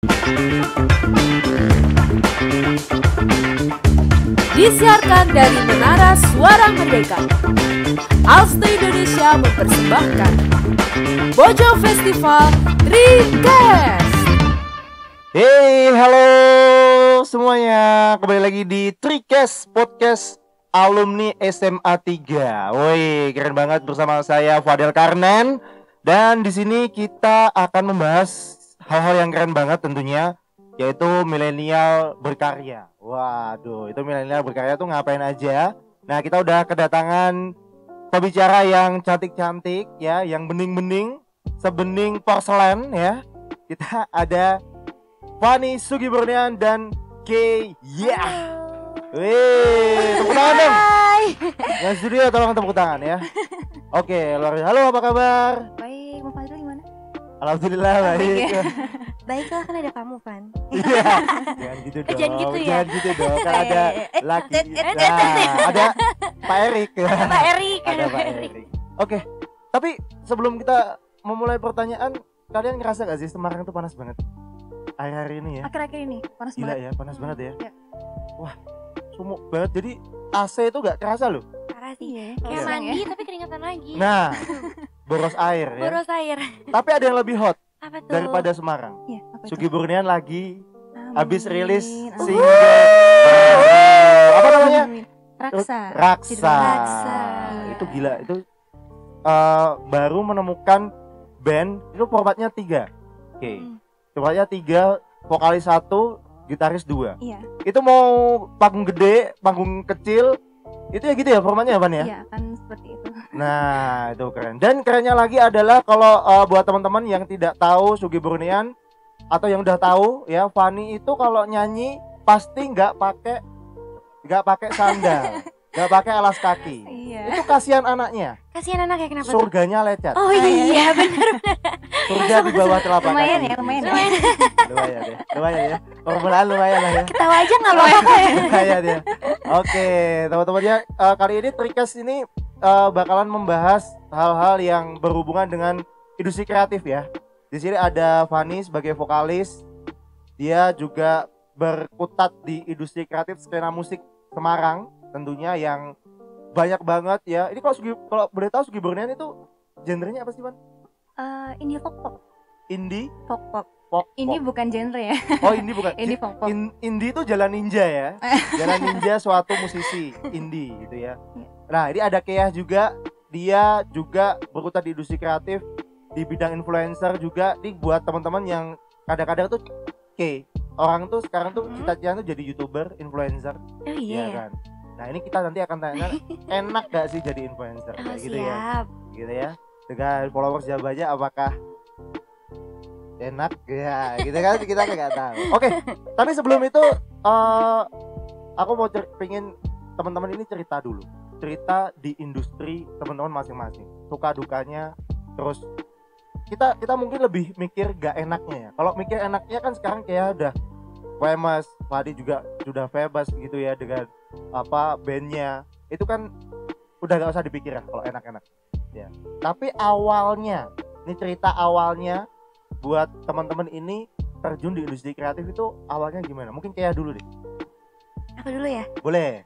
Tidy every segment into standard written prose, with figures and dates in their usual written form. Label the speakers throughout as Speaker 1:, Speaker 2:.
Speaker 1: Disiarkan dari Menara Suara Merdeka, Alsta Indonesia mempersembahkan Bojo Festival Trikes.
Speaker 2: Hey, halo semuanya. Kembali lagi di Trikes Podcast Alumni SMA 3. Woi, keren banget bersama saya Fadel Karnen. Dan di sini kita akan membahas hal-hal yang keren banget tentunya, yaitu milenial berkarya. Waduh, itu milenial berkarya tuh ngapain aja? Nah, kita udah kedatangan pembicara yang cantik-cantik ya, yang bening-bening, sebening porselen ya. Kita ada Fanny Sugiburnian dan Kay. Wih, tepuk tangan dong. Yang studio tolong tepuk tangan ya. Oke, luar biasa. Halo, apa kabar?
Speaker 3: Baik, Mau Fadil gimana?
Speaker 2: Alhamdulillah baik.
Speaker 3: Baiklah, kan ada kamu, Van.
Speaker 2: Iya. Jangan gitu dong.
Speaker 3: Jangan gitu ya.
Speaker 2: Jangan gitu dong. Kan ada laki. Nah, ada Pak Erik.
Speaker 3: Pak Erik.
Speaker 2: Ada Pak Erik. Oke. Tapi sebelum kita memulai pertanyaan, kalian ngerasa gak sih Semarang tuh panas banget akhir-akhir ini ya?
Speaker 3: Akhir-akhir ini panas
Speaker 2: Gila
Speaker 3: banget.
Speaker 2: ya, panas banget ya.
Speaker 3: Ya.
Speaker 2: Wah, sumuk banget. Jadi AC itu gak kerasa loh.
Speaker 3: Parah sih.
Speaker 2: Iya.
Speaker 3: Kayak mandi tapi keringetan lagi.
Speaker 2: Nah, boros air ya.
Speaker 3: Boros air.
Speaker 2: Tapi ada yang lebih hot
Speaker 3: Apa tuh?
Speaker 2: daripada Semarang.
Speaker 3: Iya, apa itu?
Speaker 2: Sugiburnian lagi
Speaker 3: Amin.
Speaker 2: habis rilis
Speaker 3: Amin.
Speaker 2: single apa namanya?
Speaker 3: Raksa.
Speaker 2: Raksa.
Speaker 3: Raksa.
Speaker 2: Itu gila, itu baru menemukan band itu formatnya 3. Oke. Formatnya 3, vokalis 1, gitaris 2.
Speaker 3: Iya.
Speaker 2: Itu mau panggung gede, panggung kecil, itu ya gitu ya formatnya Van ya?
Speaker 3: Iya, kan seperti itu.
Speaker 2: Nah, itu keren. Dan kerennya lagi adalah kalau buat teman-teman yang tidak tahu Sugiburnian atau yang udah tahu ya, Fanny itu kalau nyanyi pasti nggak pakai sandal, nggak pakai alas kaki.
Speaker 3: Iya.
Speaker 2: Itu kasihan anaknya.
Speaker 3: Kasihan anaknya kenapa tuh?
Speaker 2: Surganya lecet.
Speaker 3: Oh iya, benar.
Speaker 2: Surga di bawah telapak
Speaker 3: Lumayan
Speaker 2: kaki.
Speaker 3: ya, lumayan.
Speaker 2: Lumayan ya. Permulaan lumayan lah ya.
Speaker 3: Ketawa aja enggak apa-apa ya.
Speaker 2: Lumayan ya. Oke, teman-teman ya, kali ini Trikes ini bakalan membahas hal-hal yang berhubungan dengan industri kreatif ya. Di sini ada Fanny sebagai vokalis. Dia juga berkutat di industri kreatif skena musik Semarang tentunya yang banyak banget ya. Ini kalau boleh tahu Sugiburnian itu genrenya apa sih, Van?
Speaker 3: Indie pop.
Speaker 2: Indie
Speaker 3: Pop.
Speaker 2: pop.
Speaker 3: Ini bukan genre ya.
Speaker 2: Oh, indie bukan.
Speaker 3: Indie pop.
Speaker 2: Indie itu jalan ninja ya. Jalan ninja suatu musisi indie gitu ya. Nah, ini ada Keah juga. Dia juga berkutat di industri kreatif di bidang influencer juga. Ini buat teman-teman yang kadang-kadang tuh orang tuh sekarang tuh cita-citanya tuh jadi YouTuber, influencer.
Speaker 3: Oh iya.
Speaker 2: Ya kan. Nah, ini kita nanti akan tanya enak gak sih jadi influencer
Speaker 3: Oh,
Speaker 2: kayak gitu ya.
Speaker 3: siap.
Speaker 2: Gitu ya. Dengan followers yang banyak apakah enak ya gitu kan, kita nggak tahu. Oke, tapi sebelum itu aku mau pengen teman-teman ini cerita dulu, cerita di industri teman-teman masing-masing, suka dukanya. Terus kita mungkin lebih mikir gak enaknya ya. Kalau mikir enaknya kan sekarang kayak udah famous, Fadi juga sudah famous gitu ya dengan apa bandnya, itu kan udah gak usah dipikir ya kalau enak-enak ya. Tapi awalnya, ini cerita awalnya buat teman-teman ini terjun di industri kreatif itu awalnya gimana? Mungkin kayak dulu deh.
Speaker 3: Aku dulu ya.
Speaker 2: Boleh.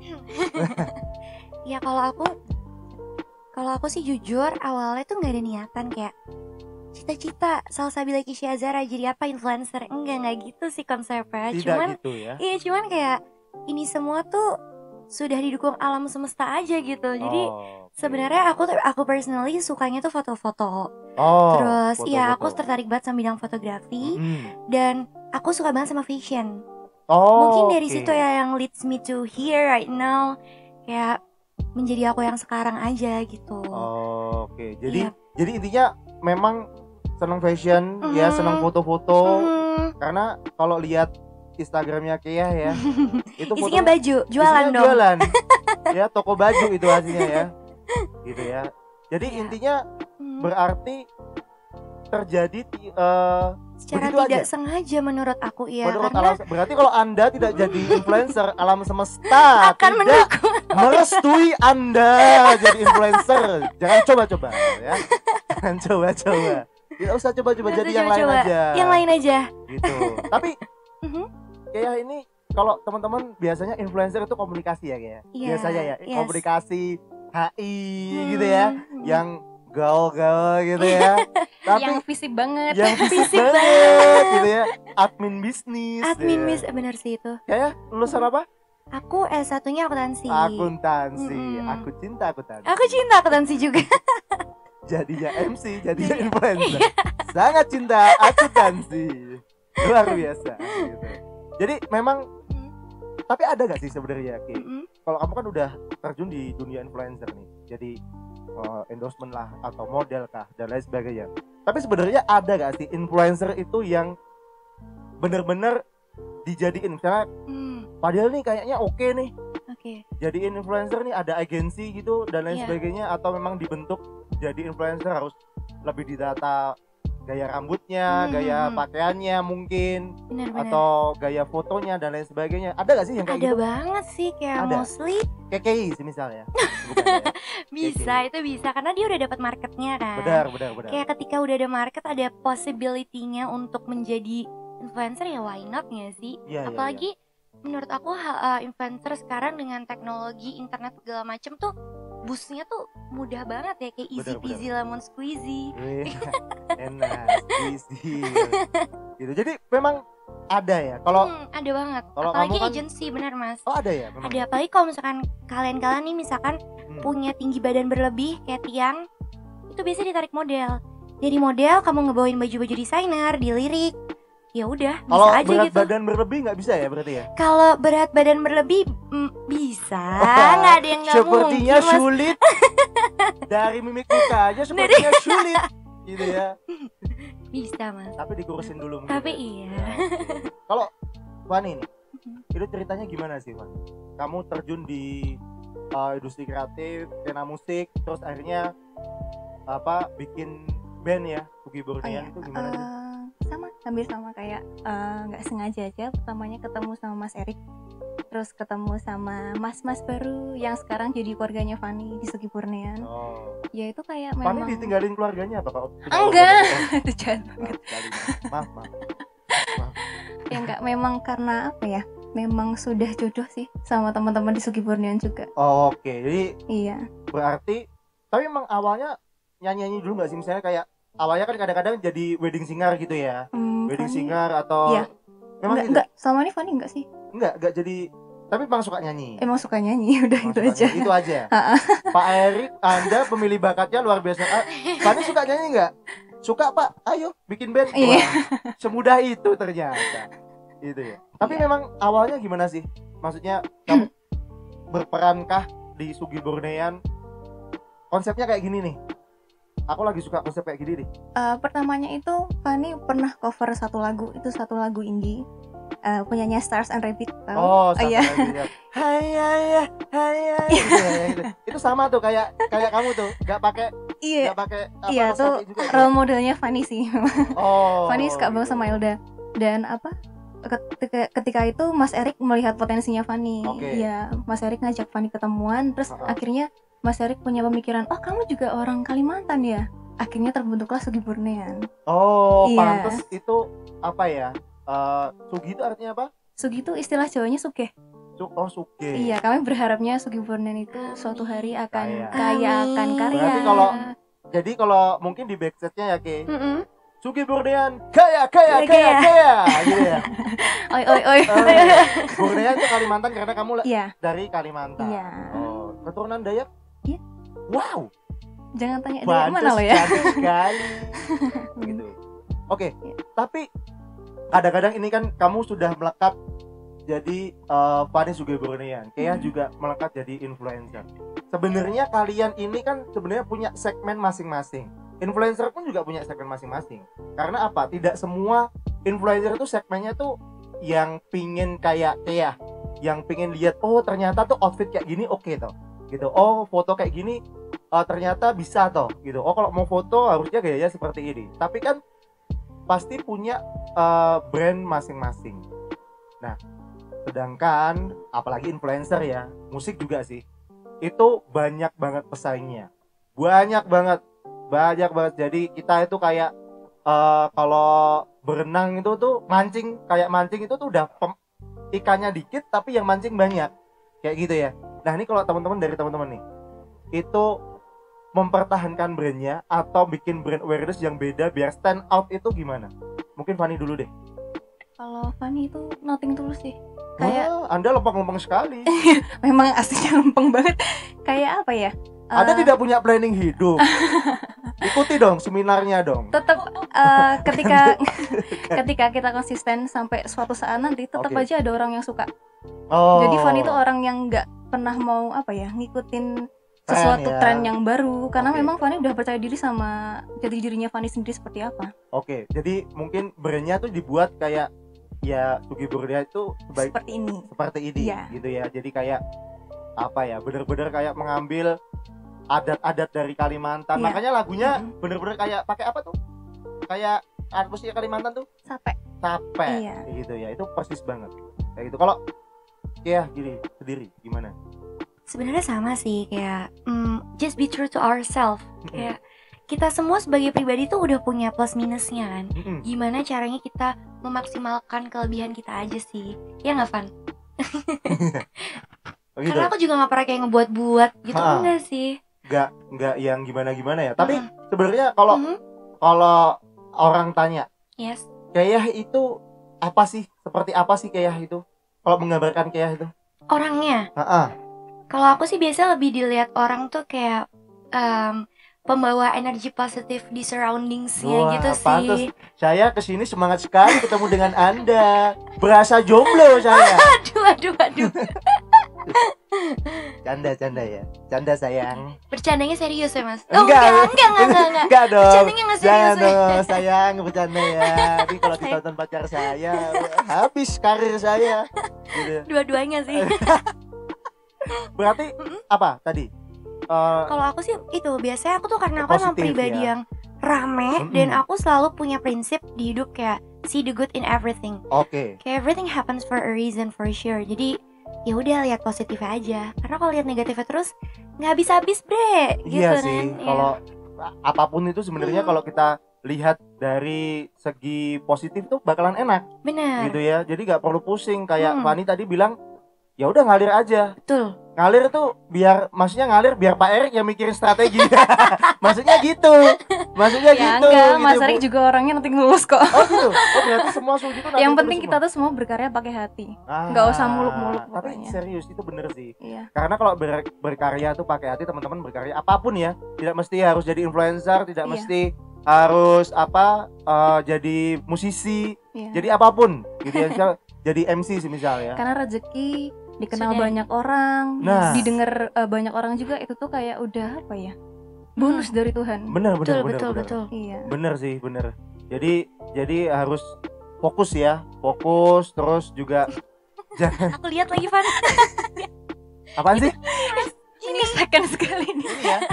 Speaker 3: Ya kalau aku sih jujur awalnya tuh nggak ada niatan kayak cita-cita Salsabila Kisya Azhara jadi apa influencer, enggak gitu sih konsepnya.
Speaker 2: Tidak
Speaker 3: Cuman
Speaker 2: gitu ya.
Speaker 3: iya, cuman kayak ini semua tuh sudah didukung alam semesta aja gitu. Jadi sebenarnya aku personally sukanya tuh foto-foto. Terus iya, aku tertarik banget sama bidang fotografi dan aku suka banget sama fashion. Mungkin dari situ ya yang leads me to here right now, kayak menjadi aku yang sekarang aja gitu.
Speaker 2: Oke. Jadi intinya memang senang fashion ya, senang foto-foto. Karena kalau lihat Instagramnya Kia ya, itu
Speaker 3: isinya baju, jualan
Speaker 2: isinya
Speaker 3: dong.
Speaker 2: Jualan. Ya, toko baju itu hasilnya ya. Gitu ya. Jadi intinya berarti terjadi
Speaker 3: secara
Speaker 2: begitu
Speaker 3: tidak
Speaker 2: aja.
Speaker 3: sengaja menurut aku ya.
Speaker 2: Menurut
Speaker 3: Karena
Speaker 2: berarti kalau Anda tidak jadi influencer, alam semesta
Speaker 3: akan
Speaker 2: tidak
Speaker 3: mendukung.
Speaker 2: merestui Anda jadi influencer. Jangan coba-coba ya. Jangan coba-coba. Tidak usah coba-coba,
Speaker 3: Nggak
Speaker 2: jadi
Speaker 3: usah
Speaker 2: yang lain
Speaker 3: coba-coba.
Speaker 2: aja.
Speaker 3: Yang lain aja.
Speaker 2: Gitu. Tapi
Speaker 3: Mhm.
Speaker 2: kayak ini kalau teman-teman biasanya influencer itu komunikasi ya kayak.
Speaker 3: Iya,
Speaker 2: Biasanya ya,
Speaker 3: yes.
Speaker 2: komunikasi HI gitu ya,
Speaker 3: Hmm.
Speaker 2: yang gaul-gaul gitu ya. Tapi
Speaker 4: yang visip banget.
Speaker 2: yang fisik
Speaker 3: Fisik
Speaker 2: banget gitu ya. Admin bisnis.
Speaker 3: Admin
Speaker 2: ya.
Speaker 3: Miss, benar sih itu.
Speaker 2: Kayak lulusan apa?
Speaker 3: Aku S1-nya akuntansi.
Speaker 2: Akuntansi.
Speaker 3: Mm-mm.
Speaker 2: Aku cinta akuntansi.
Speaker 3: Aku cinta akuntansi juga.
Speaker 2: Jadinya MC, jadinya influencer. Sangat cinta akuntansi. Luar biasa gitu. Jadi memang tapi ada gak sih sebenarnya Ki?
Speaker 3: Mm-mm.
Speaker 2: Kalau kamu kan udah terjun di dunia influencer nih. Jadi endorsement lah atau model kah dan lain sebagainya. Tapi sebenarnya ada gak sih influencer itu yang bener-bener dijadiin misalnya padahal nih kayaknya oke nih.
Speaker 3: Oke.
Speaker 2: Jadiin influencer nih ada agensi gitu dan lain
Speaker 3: Iya.
Speaker 2: sebagainya atau memang dibentuk jadi influencer harus lebih didata gaya rambutnya, gaya pakaiannya mungkin
Speaker 3: Benar-benar.
Speaker 2: atau gaya fotonya dan lain sebagainya. Ada gak sih yang kayak
Speaker 3: Ada
Speaker 2: gitu?
Speaker 3: banget sih kayak
Speaker 2: Ada.
Speaker 3: mostly
Speaker 2: KKI sih misalnya. Bukan ya?
Speaker 3: bisa, itu bisa karena dia udah dapat marketnya kan.
Speaker 2: Benar.
Speaker 3: Kayak ketika udah ada market ada possibility-nya untuk menjadi influencer ya why not ya sih?
Speaker 2: Iya, iya,
Speaker 3: Apalagi menurut aku influencer sekarang dengan teknologi internet segala macem tuh boostnya tuh mudah banget ya kayak easy
Speaker 2: Benar,
Speaker 3: peasy lemon squeezy.
Speaker 2: Wih, enak, easy. Gitu. Jadi memang ada ya. Kalau
Speaker 3: Ada banget.
Speaker 2: kalau
Speaker 3: Apalagi
Speaker 2: kamu kan-
Speaker 3: agency benar mas.
Speaker 2: oh ada ya memang.
Speaker 3: Ada apalagi kalau misalkan kalian nih misalkan punya tinggi badan berlebih kayak Tiang, itu biasanya ditarik model. Jadi model kamu ngebawain baju-baju desainer, dilirik. Ya udah, bisa
Speaker 2: Kalau
Speaker 3: aja
Speaker 2: berat
Speaker 3: gitu.
Speaker 2: badan berlebih nggak bisa ya berarti ya?
Speaker 3: Kalau berat badan berlebih bisa, nggak ada yang nggak
Speaker 2: Sepertinya
Speaker 3: mungkin mas.
Speaker 2: sulit. Dari mimik muka aja sepertinya sulit. Gitu ya.
Speaker 3: Bisa mas.
Speaker 2: Tapi dikurusin dulu mungkin.
Speaker 3: Tapi
Speaker 2: ya.
Speaker 3: iya.
Speaker 2: Kalau Fani nih, itu ceritanya gimana sih Fani? Kamu terjun di industri kreatif, skena musik, terus akhirnya bikin band ya, Sugi Bornean itu gimana sih?
Speaker 4: Sama, hampir sama kayak nggak sengaja aja. Pertamanya ketemu sama Mas Erik, terus ketemu sama mas-mas baru yang sekarang jadi keluarganya Fani di Sugi Bornean.
Speaker 2: Oh.
Speaker 4: Ya itu kayak
Speaker 2: Fani
Speaker 4: memang
Speaker 2: ditinggalin keluarganya apa Pak?
Speaker 4: enggak, itu jahat banget.
Speaker 2: Maaf.
Speaker 4: Ya enggak, memang karena apa ya? Memang sudah jodoh sih sama teman-teman di Sugi Bornean juga.
Speaker 2: Oh, oke. Jadi
Speaker 4: Iya.
Speaker 2: berarti tapi emang awalnya nyanyi dulu nggak sih, misalnya kayak awalnya kan kadang-kadang jadi wedding singer gitu ya, wedding
Speaker 4: Fanny-
Speaker 2: singer atau
Speaker 4: Iya.
Speaker 2: memang gitu?
Speaker 4: enggak, sama ini Fani enggak sih?
Speaker 2: enggak jadi, tapi emang suka nyanyi.
Speaker 4: Emang suka nyanyi, udah
Speaker 2: Emang
Speaker 4: itu
Speaker 2: suka
Speaker 4: aja.
Speaker 2: nyanyi, itu aja. Pak Erik, Anda pemilih bakatnya luar biasa. Fani suka nyanyi nggak? Suka Pak, ayo bikin band.
Speaker 4: Iya.
Speaker 2: Wah, semudah itu ternyata. Itu ya. Tapi memang awalnya gimana sih? Maksudnya kamu berperankah di Sugi Bornean? Konsepnya kayak gini nih. Aku lagi suka konsep kayak gini nih.
Speaker 4: Pertamanya itu Fani pernah cover satu lagu, itu satu lagu indie. Punyanya Stars and Rabbit, tahu?
Speaker 2: Oh,
Speaker 4: iya.
Speaker 2: Hai gitu ya, gitu. Itu sama tuh kayak kamu tuh, nggak pakai
Speaker 4: Iya. Iya
Speaker 2: kaos
Speaker 4: tuh
Speaker 2: kaki juga.
Speaker 4: role modelnya Fani sih.
Speaker 2: Oh.
Speaker 4: Fani suka banget sama Elda. Dan ketika itu Mas Erik melihat potensinya Fani.
Speaker 2: Oke.
Speaker 4: Iya, Mas Erik ngajak Fani ketemuan, terus
Speaker 2: Uh-uh.
Speaker 4: akhirnya Mas Erik punya pemikiran, oh kamu juga orang Kalimantan ya. Akhirnya terbentuklah Sugi Bornean.
Speaker 2: Oh,
Speaker 4: Iya.
Speaker 2: pantes itu apa ya? Sugi itu artinya apa?
Speaker 4: Sugi itu istilah Jawanya sugih.
Speaker 2: Suge.
Speaker 4: Iya, kami berharapnya Sugi Bornean itu suatu hari akan
Speaker 2: Kaya.
Speaker 4: kaya akan
Speaker 3: Amin.
Speaker 4: karya.
Speaker 2: Berarti Jadi kalau mungkin di backstage-nya ya Ki,
Speaker 3: Mm-mm.
Speaker 2: Sugi Bornean kaya gitu ya.
Speaker 4: Oi oi oi.
Speaker 2: Bornean itu Kalimantan karena kamu
Speaker 4: Iya,
Speaker 2: dari Kalimantan.
Speaker 4: Iya.
Speaker 2: Oh, keturunan Dayak?
Speaker 4: Iya.
Speaker 2: Wow.
Speaker 4: jangan tanya dari
Speaker 2: Pantes
Speaker 4: mana lo ya.
Speaker 2: cantik sekali. Gitu. Oke,
Speaker 4: Iya.
Speaker 2: tapi kadang-kadang ini kan kamu sudah melekat jadi Fani Sugi Bornean, Kea juga melekat jadi influencer. Sebenarnya kalian ini kan sebenarnya punya segmen masing-masing. Influencer pun juga punya segmen masing-masing. Karena apa? Tidak semua influencer itu segmennya tuh yang pingin kayak Kea, yang pingin lihat oh ternyata tuh outfit kayak gini oke toh. Gitu. Oh, foto kayak gini ternyata bisa toh gitu. Oh, kalau mau foto harusnya gayanya seperti ini. Tapi kan pasti punya brand masing-masing. Nah, sedangkan apalagi influencer ya, musik juga sih. Itu banyak banget pesaingnya. Banyak banget. Jadi kita itu kayak kalau berenang itu tuh mancing itu tuh udah ikannya dikit tapi yang mancing banyak kayak gitu ya. Nah ini kalau teman-teman nih itu mempertahankan brandnya atau bikin brand awareness yang beda biar stand out itu gimana? Mungkin Fanny dulu deh.
Speaker 4: Kalau Fanny itu nothing tulus sih. Kayak
Speaker 2: Anda lempeng-lempeng sekali.
Speaker 4: memang aslinya lempeng banget. Kayak apa ya?
Speaker 2: Anda tidak punya planning hidup. Ikuti dong seminarnya dong.
Speaker 4: Tetap ketika kita konsisten sampai suatu saat nanti tetap aja ada orang yang suka. Jadi Fanny itu orang yang nggak pernah mau ngikutin sesuatu tren yang baru karena memang Fanny udah percaya diri sama jati dirinya Fanny sendiri seperti apa.
Speaker 2: Jadi mungkin brandnya tuh dibuat kayak ya Sugi Burda itu seperti ini ya. Gitu ya. Jadi kayak apa ya, bener-bener kayak mengambil adat-adat dari Kalimantan. Makanya lagunya bener-bener kayak pakai apa tuh? Kayak musiknya Kalimantan tuh sape. Gitu ya. Itu persis banget. Kayak gitu. Kalau ya gini sendiri gimana?
Speaker 3: Sebenarnya sama sih kayak just be true to ourselves. Kayak kita semua sebagai pribadi tuh udah punya plus minusnya kan. Gimana caranya kita memaksimalkan kelebihan kita aja sih. Ya nggak Van?
Speaker 2: Gitu.
Speaker 3: Karena aku juga nggak pernah kayak ngebuat-buat gitu. Enggak sih.
Speaker 2: Nggak yang gimana ya. Tapi sebenarnya kalau orang tanya, Keyah itu apa sih? Seperti apa sih Keyah itu? Kalau menggambarkan Keyah itu?
Speaker 3: Orangnya. Kalau aku sih biasa lebih dilihat orang tuh kayak pembawa energi positif di surroundingsnya gitu sih.
Speaker 2: Pantes. Saya kesini semangat sekali ketemu dengan Anda. Berasa jomblo saya.
Speaker 3: Aduh.
Speaker 2: Canda ya. Canda sayang.
Speaker 3: Bercandanya serius ya Mas?
Speaker 2: Enggak dong.
Speaker 3: Bercandanya nggak serius.
Speaker 2: Jangan dong sayang, bercanda ya. Ini kalau ditonton pacar saya habis karir saya. Gitu.
Speaker 3: Dua-duanya sih.
Speaker 2: Berarti apa tadi?
Speaker 3: Kalau aku sih itu biasanya aku tuh karena aku emang pribadi yang rame dan aku selalu punya prinsip di hidup kayak see the good in everything. Kayak everything happens for a reason for sure. Jadi ya udah lihat positifnya aja. Karena kalau lihat negatifnya terus nggak habis-habis bre. Gitu
Speaker 2: iya
Speaker 3: kan?
Speaker 2: Sih. Kalau apapun itu sebenarnya kalau kita lihat dari segi positif tuh bakalan enak.
Speaker 3: Bener.
Speaker 2: Gitu ya. Jadi nggak perlu pusing kayak Fanny tadi bilang. Ya udah ngalir aja.
Speaker 3: Betul.
Speaker 2: Ngalir tuh biar Pak Erik yang mikirin strategi. Maksudnya gitu.
Speaker 4: Ya enggak, Mas Erik juga orangnya nanti ngelus kok.
Speaker 2: Oh gitu. Berarti semua suji itu
Speaker 4: yang penting kita tuh semua berkarya pakai hati. Enggak usah muluk-muluk pokoknya.
Speaker 2: Tapi serius itu bener sih.
Speaker 4: Iya.
Speaker 2: Karena kalau berkarya tuh pakai hati, teman-teman berkarya apapun ya, tidak mesti harus jadi influencer, tidak mesti harus jadi musisi. Jadi apapun gitu ya. Jadi MC sih misalnya.
Speaker 4: Karena rezeki dikenal banyak orang, didengar banyak orang juga itu tuh kayak udah apa ya? Bonus dari Tuhan.
Speaker 2: Bener.
Speaker 4: Iya.
Speaker 2: Bener sih. Jadi harus fokus ya. Fokus terus juga jangan.
Speaker 3: Aku lihat lagi Van.
Speaker 2: Apaan sih?
Speaker 4: Ini second sekali nih.
Speaker 2: Ini ya.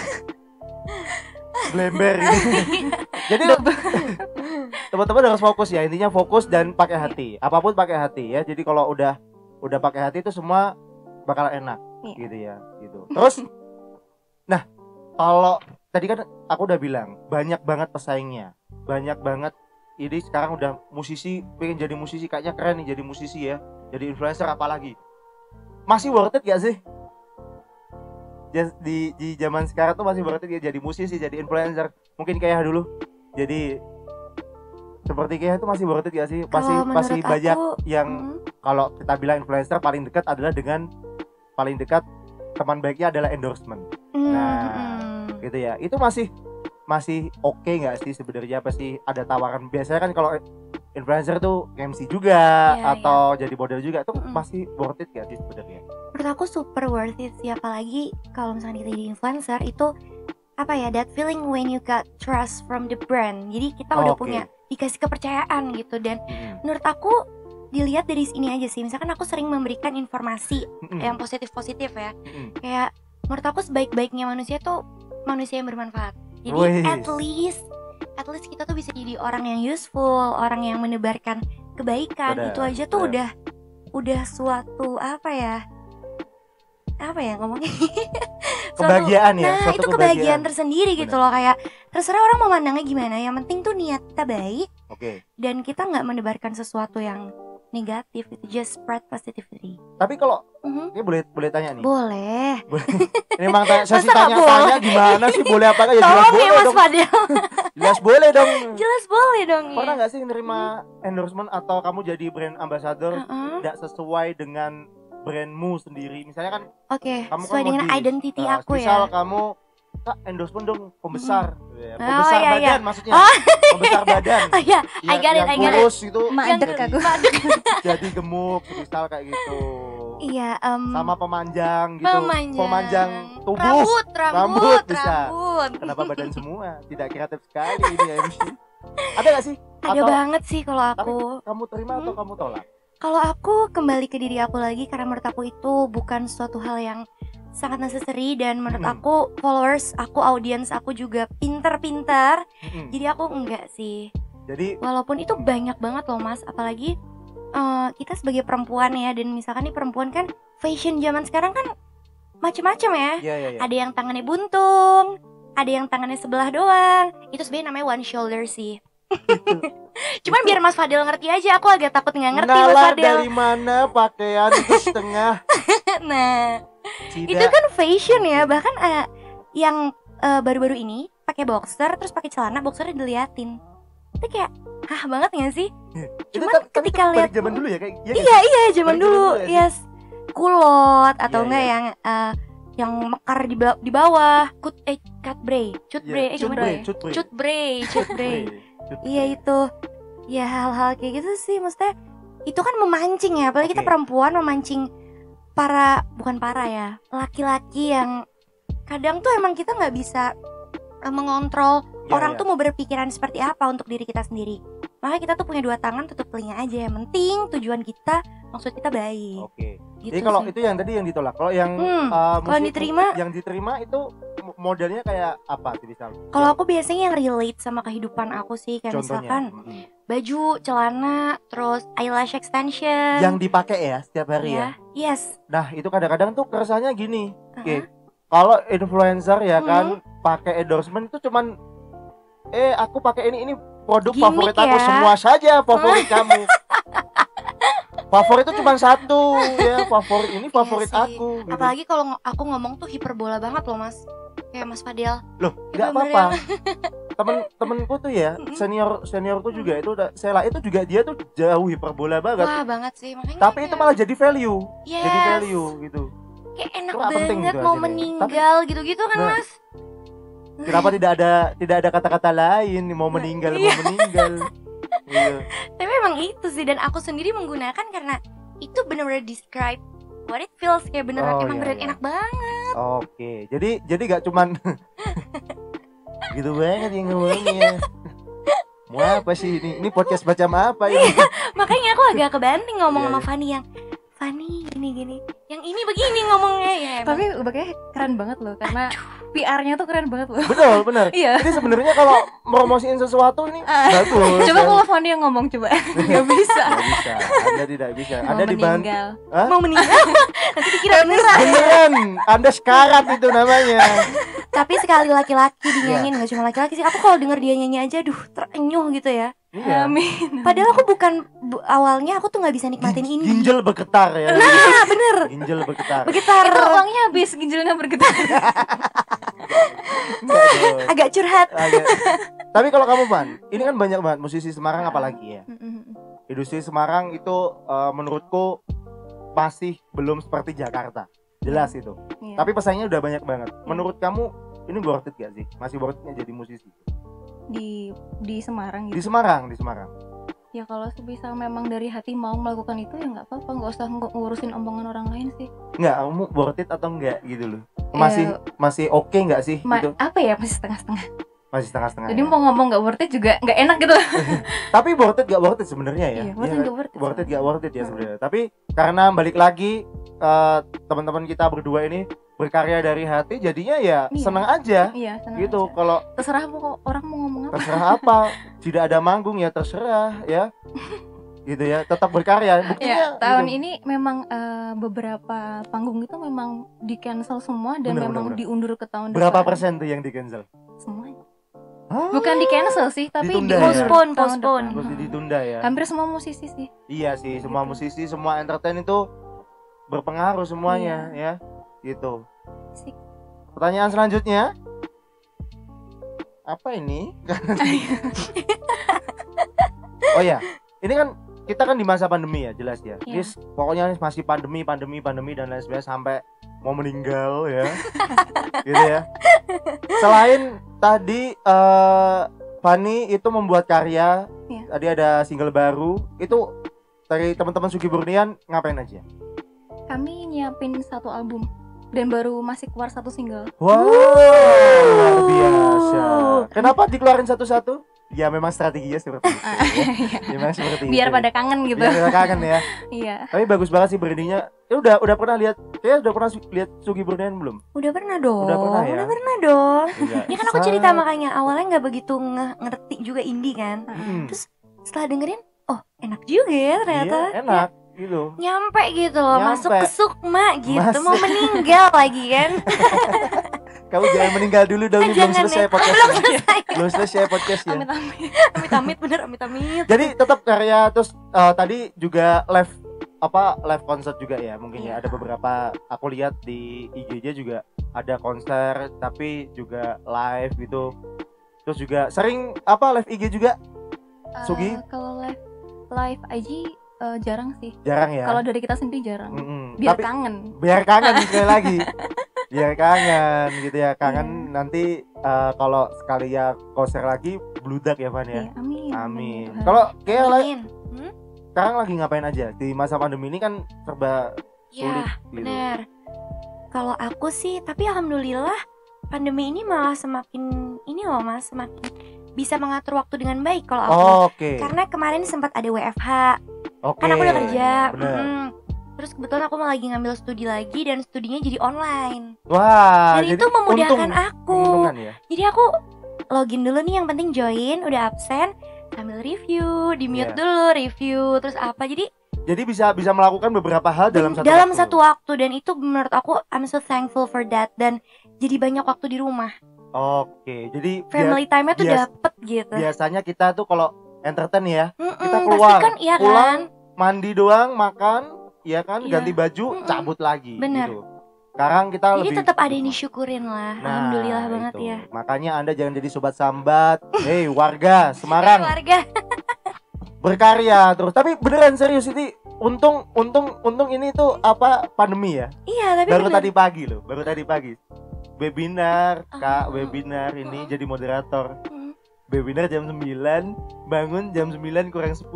Speaker 2: Glember ini. Jadi teman-teman harus fokus ya, intinya fokus dan pakai hati. Apapun pakai hati ya. Jadi kalau udah pakai hati itu semua bakal enak gitu ya, gitu. Terus nah, kalau tadi kan aku udah bilang banyak banget pesaingnya. Banyak banget. Ini sekarang udah musisi, pengen jadi musisi kayaknya keren nih jadi musisi ya. Jadi influencer apalagi. Masih worth it gak sih? Di zaman sekarang tuh masih worth it jadi musisi, jadi influencer. Mungkin kayak dulu. Jadi seperti kayak itu masih worth it gak sih? Masih banyak yang kalau kita bilang influencer paling dekat adalah dengan paling dekat teman baiknya adalah endorsement. Gitu ya. Itu masih oke nggak sih sebenarnya? Pasti ada tawaran. Biasanya kan kalau influencer tuh MC juga atau jadi model juga, itu masih worth it gak sih sebenarnya?
Speaker 3: Menurut aku super worth it sih, apalagi kalau misalnya kita jadi influencer itu that feeling when you got trust from the brand. Jadi kita udah punya dikasih kepercayaan gitu. Dan menurut aku dilihat dari sini aja sih, misalkan aku sering memberikan informasi yang positif-positif ya. Kayak menurut aku sebaik-baiknya manusia tuh manusia yang bermanfaat. Jadi at least kita tuh bisa jadi orang yang useful, orang yang menebarkan kebaikan. Itu aja tuh udah suatu apa ya ngomongnya
Speaker 2: kebahagiaan ya.
Speaker 3: Nah, itu kebahagiaan tersendiri gitu loh, kayak terserah orang mau mandangnya gimana, yang penting tuh niat kita baik. Dan kita nggak menebarkan sesuatu yang negatif, itu just spread positivity.
Speaker 2: Tapi kalau ini boleh tanya nih?
Speaker 3: Boleh.
Speaker 2: Ini emang sesi tanya gimana sih, boleh apa enggak? Ya jelas boleh
Speaker 3: ya, Mas
Speaker 2: dong.
Speaker 3: Fadil.
Speaker 2: Jelas boleh dong.
Speaker 3: Jelas boleh dong.
Speaker 2: Pernah nggak sih nerima endorsement atau kamu jadi brand ambassador tidak sesuai dengan brandmu sendiri? Misalnya kan kamu
Speaker 3: sesuai dengan identity aku ya.
Speaker 2: Misal kamu endorsement dong pembesar, pembesar badan maksudnya, pembesar badan.
Speaker 3: I got it.
Speaker 2: Kurus itu,
Speaker 4: mandek aku.
Speaker 2: Jadi gemuk, misal kayak gitu.
Speaker 3: Iya.
Speaker 2: Sama pemanjang gitu, pemanjang tubuh,
Speaker 3: rambut
Speaker 2: bisa. Kenapa badan semua? Tidak kreatif sekali ini MC. Ada nggak sih?
Speaker 3: Ada banget sih kalau aku.
Speaker 2: Tapi kamu terima atau kamu tolak?
Speaker 3: Kalau aku kembali ke diri aku lagi, karena menurut aku itu bukan suatu hal yang sangat necessary, dan menurut aku followers aku, audiens aku juga pinter-pinter. Jadi aku enggak sih. Jadi walaupun itu banyak banget loh Mas, apalagi kita sebagai perempuan ya, dan misalkan nih perempuan kan fashion zaman sekarang kan macem-macem ya. Ada yang tangannya buntung, ada yang tangannya sebelah doang. Itu sebenarnya namanya one shoulder sih. Cuman biar Mas Fadil ngerti aja, aku agak takut nggak ngerti Mas Fadil.
Speaker 2: Dari mana pakaian itu setengah?
Speaker 3: Nah, itu kan fashion ya. Bahkan yang baru-baru ini pakai boxer terus pakai celana, boxernya diliatin. Itu kayak banget nggak sih? Cuman ketika lihat
Speaker 2: zaman dulu ya kayak
Speaker 3: iya zaman dulu, yes, kulot atau enggak yang mekar di bawah, cut bray. Iya itu. Ya hal-hal kayak gitu sih, maksudnya itu kan memancing ya, apalagi kita perempuan memancing bukan para ya, laki-laki yang kadang tuh emang kita nggak bisa mengontrol orang tuh mau berpikiran seperti apa untuk diri kita sendiri. Makanya kita tuh punya dua tangan, tutup telinga aja. Yang penting tujuan kita, maksud kita baik. Gitu.
Speaker 2: Jadi kalau itu yang tadi yang ditolak, kalau yang
Speaker 3: kalau diterima,
Speaker 2: yang diterima itu modelnya kayak apa sih misalnya?
Speaker 3: Kalau aku biasanya yang relate sama kehidupan aku sih, kayak misalkan baju, celana, terus eyelash extension.
Speaker 2: Yang dipakai ya setiap hari ya?
Speaker 3: Yes.
Speaker 2: Nah itu kadang-kadang tuh keresahannya gini. Kalau influencer ya kan pakai endorsement itu cuman aku pakai ini produk
Speaker 3: gimmick
Speaker 2: favorit aku, semua saja favorit kamu. Favorit itu cuma satu ya, favorit ini favorit aku gitu.
Speaker 3: Apalagi kalau aku ngomong tuh hiperbola banget loh Mas, kayak Mas Fadil.
Speaker 2: Loh nggak apa-apa. Temen-temenku tuh ya, seniorku juga itu Sela itu juga dia tuh jauh hiperbola banget.
Speaker 3: Wah banget sih, makanya.
Speaker 2: Tapi itu malah jadi value, jadi value gitu.
Speaker 3: Kayak enak banget mau meninggal gitu-gitu kan Mas.
Speaker 2: Kenapa tidak ada kata-kata lain mau meninggal mau meninggal.
Speaker 3: Tapi emang itu sih, dan aku sendiri menggunakan karena itu benar-benar describe what it feels, kayak beneran enak banget.
Speaker 2: Jadi gak cuman gitu banget yang ngomongnya. Mau apa sih ini podcast macam apa ini?
Speaker 3: Makanya aku agak kebanting ngomong sama Fanny yang Fanny gini, yang ini begini ngomongnya ya.
Speaker 4: Tapi bakanya keren banget loh, karena PR-nya tuh keren banget loh.
Speaker 2: Benar.
Speaker 4: Iya.
Speaker 2: Jadi sebenarnya kalau promosiin sesuatu ini bagus.
Speaker 4: Coba kalau Fanny yang ngomong coba. Gak bisa.
Speaker 2: Anda tidak bisa. Anda dibantu.
Speaker 3: Mau meninggal. Nanti dikira
Speaker 2: beneran. Anda sekarat itu namanya.
Speaker 3: Tapi sekali laki-laki dinyanyiin, nggak cuma laki-laki sih. Aku kalau denger dia nyanyi aja, terenyuh gitu ya.
Speaker 2: Iya.
Speaker 3: Amin. Padahal aku awalnya aku tuh nggak bisa nikmatin ini.
Speaker 2: Ginjal bergetar ya.
Speaker 3: Nah bener.
Speaker 2: Ginjal bergetar.
Speaker 4: Itu uangnya habis, ginjalnya bergetar.
Speaker 3: Agak curhat.
Speaker 2: Tapi kalau kamu Pan, ini kan banyak banget musisi Semarang apalagi ya. Industri Semarang itu menurutku masih belum seperti Jakarta. Jelas itu. Tapi pesaingnya udah banyak banget. Menurut kamu ini worth it gak sih? Masih worth it jadi musisi?
Speaker 4: Di Semarang gitu.
Speaker 2: Di Semarang.
Speaker 4: Ya kalau sebisa memang dari hati mau melakukan itu ya nggak apa-apa, nggak usah ngurusin omongan orang lain sih.
Speaker 2: Nggak, kamu worth it atau enggak gitu loh? Masih oke nggak sih? Gitu?
Speaker 4: Apa ya, masih setengah-setengah.
Speaker 2: Masih setengah-setengah.
Speaker 4: Jadi mau ngomong nggak worth it juga nggak enak gitu.
Speaker 2: Tapi worth it nggak worth it sebenarnya ya?
Speaker 4: Iya, worth it
Speaker 2: nggak worth it ya sebenarnya. Tapi karena balik lagi teman-teman kita berdua ini berkarya dari hati, jadinya ya senang aja.
Speaker 4: Iya, senang
Speaker 2: gitu.
Speaker 4: Aja.
Speaker 2: Kalau
Speaker 4: terserah orang mau ngomong apa.
Speaker 2: Terserah apa. Tidak ada manggung ya terserah ya. gitu ya, tetap berkarya. Buktinya
Speaker 4: ya, tahun
Speaker 2: gitu.
Speaker 4: ini memang beberapa panggung itu memang di cancel semua dan memang diundur ke tahun
Speaker 2: Berapa
Speaker 4: depan.
Speaker 2: persen tuh yang di cancel?
Speaker 4: Semuanya. Bukan di cancel sih, tapi
Speaker 2: ditunda
Speaker 3: postpone.
Speaker 2: Masih ditunda ya.
Speaker 4: Hampir semua musisi sih.
Speaker 2: Iya sih, semua musisi, semua entertain itu berpengaruh semuanya ya. Gitu.
Speaker 4: Sik.
Speaker 2: Pertanyaan selanjutnya. Apa ini? Oh ya, ini kan kita kan di masa pandemi ya, jelas ya. Yes, pokoknya masih pandemi dan lain sebagainya sampai mau meninggal ya. Gitu ya. Selain tadi Fanny itu membuat karya, tadi ada single baru, itu dari teman-teman Sugi Burnian ngapain aja?
Speaker 4: Kami nyiapin 1 album dan baru masih keluar 1 single.
Speaker 2: Wow, luar biasa. Kenapa dikeluarin satu-satu? Ya memang strateginya seperti itu. Ya, memang seperti
Speaker 4: biar
Speaker 2: itu.
Speaker 4: pada kangen gitu.
Speaker 2: Biar pada kangen ya.
Speaker 4: Iya.
Speaker 2: Tapi bagus banget sih brandingnya. Ya udah pernah lihat? Kayaknya udah pernah lihat Sugi Burnian belum?
Speaker 3: Udah pernah dong.
Speaker 2: Udah pernah ya?
Speaker 3: Udah pernah dong.
Speaker 2: Iya.
Speaker 3: Ini kan aku cerita makanya awalnya nggak begitu ngerti juga indie kan. Terus setelah dengerin, oh enak juga ya ternyata.
Speaker 2: Iya, enak gitu.
Speaker 3: Nyampe gitu loh, masuk ke sukma gitu,
Speaker 2: Masuk.
Speaker 3: mau meninggal lagi kan.
Speaker 2: Kamu jangan meninggal dulu dong, belum selesai podcastnya. Belum selesai podcastnya.
Speaker 3: Amit-amit bener, amit-amit.
Speaker 2: Jadi tetap karya, terus tadi juga live concert juga ya mungkin ya. Ada beberapa aku lihat di IG-nya juga ada konser tapi juga live gitu. Terus juga sering live IG juga Sugi?
Speaker 4: Kalau live IG jarang sih.
Speaker 2: Jarang ya.
Speaker 4: Kalau dari kita sendiri jarang.
Speaker 2: Biar kangen sekali lagi. Biar kangen gitu ya. Kangen nanti kalau sekali ya konser lagi bludak ya Van ya. Amin. Kalau kayak sekarang lagi ngapain aja di masa pandemi ini kan serba sulit gitu.
Speaker 3: Bener. Kalau aku sih, tapi alhamdulillah pandemi ini malah semakin semakin bisa mengatur waktu dengan baik kalau aku. Karena kemarin sempat ada WFH. Kan aku udah kerja. Terus kebetulan aku lagi ngambil studi lagi dan studinya jadi online.
Speaker 2: Wah,
Speaker 3: dan itu memudahkan aku.
Speaker 2: Ya?
Speaker 3: Jadi aku login dulu nih, yang penting join, udah absen, sambil review, di mute dulu, review, terus apa. Jadi
Speaker 2: bisa melakukan beberapa hal dalam
Speaker 3: satu waktu, dan itu menurut aku I'm so thankful for that, dan jadi banyak waktu di rumah.
Speaker 2: Jadi
Speaker 3: family time-nya tuh dapet gitu.
Speaker 2: Biasanya kita tuh kalau entertain ya, kita keluar,
Speaker 3: kan, iya
Speaker 2: pulang,
Speaker 3: kan?
Speaker 2: mandi doang, makan, ya kan, ganti baju, cabut lagi.
Speaker 3: Bener.
Speaker 2: Gitu. Sekarang kita
Speaker 3: jadi tetap ada yang disyukurin lah. Alhamdulillah banget ya.
Speaker 2: Makanya Anda jangan jadi sobat sambat. Hei warga Semarang.
Speaker 3: Warga.
Speaker 2: Berkarya terus. Tapi beneran serius ini. Untung ini tuh pandemi ya.
Speaker 3: Iya, tapi
Speaker 2: baru tadi pagi. Webinar, Kak, webinar ini jadi moderator. Webinar jam 9, bangun jam 9 kurang 10.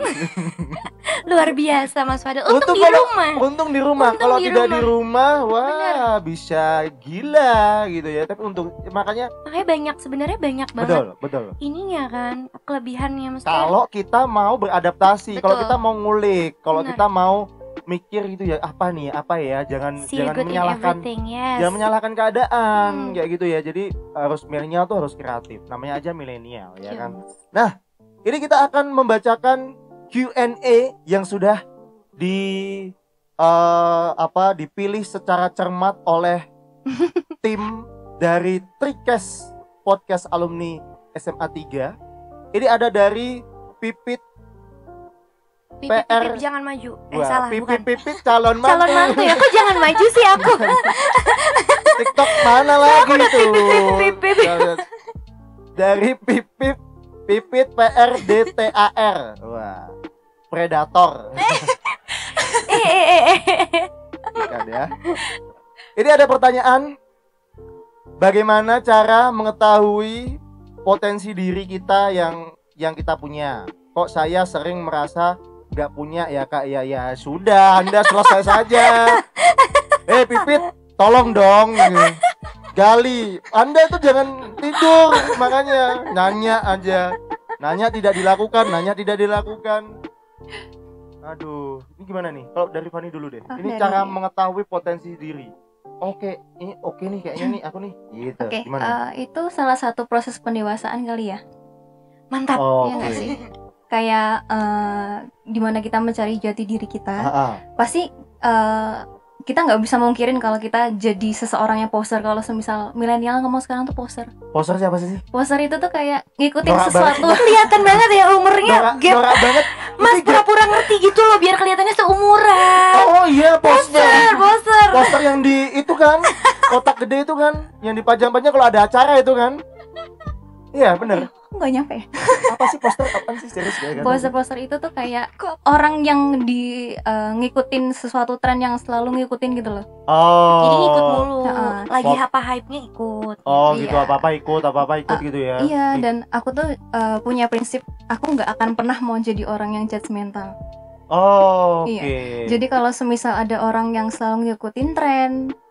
Speaker 3: Luar biasa Mas Fadel. Untung di rumah.
Speaker 2: Kalau tidak di rumah, wah bisa gila gitu ya. Tapi makanya
Speaker 3: sebenarnya banyak banget.
Speaker 2: Betul.
Speaker 3: Ininya kan kelebihannya Mas.
Speaker 2: Kalau kita mau beradaptasi, kalau kita mau ngulik, kalau kita mau mikir gitu ya, jangan menyalahkan keadaan kayak gitu ya. Jadi milenial tuh harus kreatif, namanya aja milenial ya kan. Nah, ini kita akan membacakan Q&A yang sudah dipilih secara cermat oleh tim dari Trikes Podcast Alumni SMA 3. Ini ada dari Pipit
Speaker 3: PR jangan maju. Salah, bukan.
Speaker 2: Pipit calon mantu
Speaker 3: ya. Kok jangan maju sih aku?
Speaker 2: TikTok mana lagi tuh?
Speaker 3: Pipit.
Speaker 2: Dari Pipit PRDTAR. Wah. Predator. Bukan ya. Ini ada pertanyaan. Bagaimana cara mengetahui potensi diri kita yang kita punya? Kok saya sering merasa nggak punya ya Kak? Ya sudah, Anda selesai saja. Pipit, tolong dong. Gali, Anda itu jangan tidur, makanya nanya aja. Nanya tidak dilakukan. Aduh, ini gimana nih? Kalau dari Fanny dulu deh. Ini cara mengetahui potensi diri. Oke nih kayaknya nih aku nih. Gitu. Gimana?
Speaker 4: Itu salah satu proses pendewasaan kali ya.
Speaker 3: Mantap.
Speaker 4: Iya nggak sih? kayak dimana kita mencari jati diri kita, pasti kita nggak bisa mungkirin kalau kita jadi seseorang yang poser. Kalau semisal milenial ngomong sekarang tuh poser.
Speaker 2: Poser siapa sih?
Speaker 4: Poser itu tuh kayak ngikutin
Speaker 2: Norak
Speaker 4: sesuatu.
Speaker 3: Kelihatan banget ya umurnya. Gap.
Speaker 2: Norak banget.
Speaker 3: Mas pura-pura ngerti gitu loh biar kelihatannya seumuran.
Speaker 2: Oh iya, poster.
Speaker 3: Poster.
Speaker 2: Poster yang di itu kan, kotak gede itu kan, yang dipajang-pajang kalau ada acara itu kan. Iya, bener.
Speaker 4: Nggak nyampe.
Speaker 2: Apa sih poster? Apaan sih, serius gak?
Speaker 4: Poster-poster itu tuh kayak orang yang ngikutin sesuatu tren yang selalu ngikutin gitu loh.
Speaker 2: Oh.
Speaker 3: Jadi ngikut mulu. Lagi apa hype-nya ikut.
Speaker 2: Oh gitu, apa-apa ikut gitu ya.
Speaker 4: Iya, dan aku tuh punya prinsip, aku nggak akan pernah mau jadi orang yang judgmental.
Speaker 2: Oh, oke.
Speaker 4: Iya. Jadi kalau semisal ada orang yang selalu ngikutin tren,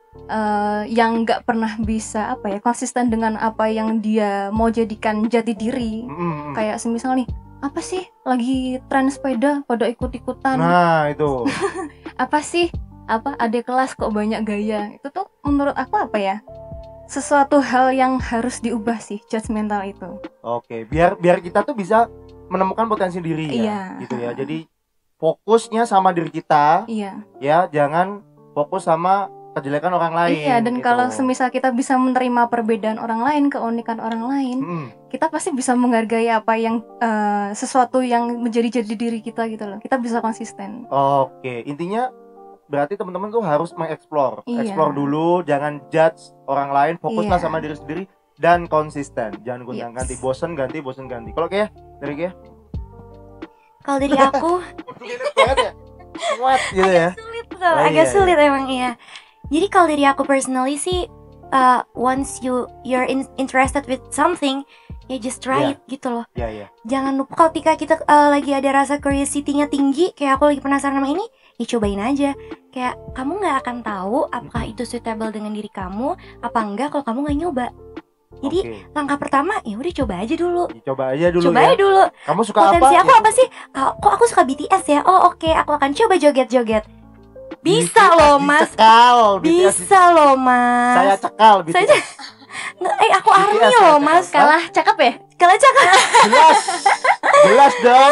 Speaker 4: yang nggak pernah bisa konsisten dengan apa yang dia mau jadikan jati diri. Kayak semisal nih, apa sih lagi tren sepeda pada ikut-ikutan.
Speaker 2: Nah itu.
Speaker 4: Apa sih adik kelas kok banyak gaya. Itu tuh menurut aku sesuatu hal yang harus diubah sih, judgmental itu.
Speaker 2: Oke, biar kita tuh bisa menemukan potensi diri ya. Gitu ya. Jadi fokusnya sama diri kita.
Speaker 4: Iya.
Speaker 2: Ya, jangan fokus sama kejelekan orang lain.
Speaker 4: Iya, dan
Speaker 2: gitu.
Speaker 4: kalau semisal kita bisa menerima perbedaan orang lain, keunikan orang lain, kita pasti bisa menghargai apa yang sesuatu yang menjadi jati diri kita gitu loh. Kita bisa konsisten.
Speaker 2: Oke, intinya berarti teman-teman tuh harus mengeksplor.
Speaker 4: Iya.
Speaker 2: Explore dulu, jangan judge orang lain, fokuslah sama diri sendiri dan konsisten. Jangan gonta-ganti, bosen ganti. Kalau kayak dari kayak?
Speaker 3: Kalau dari aku
Speaker 2: banget ya. Kuat gitu ya.
Speaker 3: Agak sulit emang iya. Jadi kalau dari aku personally sih, once you're interested with something, ya just try it gitu loh.
Speaker 2: Iya.
Speaker 3: Jangan lupa ketika kita lagi ada rasa curiosity-nya tinggi, kayak aku lagi penasaran sama ini, ya cobain aja. Kayak kamu nggak akan tahu apakah itu suitable dengan diri kamu, apa enggak kalau kamu nggak nyoba. Jadi langkah pertama ya udah coba aja dulu.
Speaker 2: Coba aja dulu. Kamu suka
Speaker 3: potensi
Speaker 2: apa?
Speaker 3: Aku apa sih? Kok aku suka BTS ya? Oh oke, aku akan coba joget-joget. Bisa loh mas. Bisa loh mas.
Speaker 2: Saya cekal BTS.
Speaker 3: Aku ARMY loh mas.
Speaker 4: Kalah cakep ya?
Speaker 3: Kalah cakep.
Speaker 2: Jelas dong.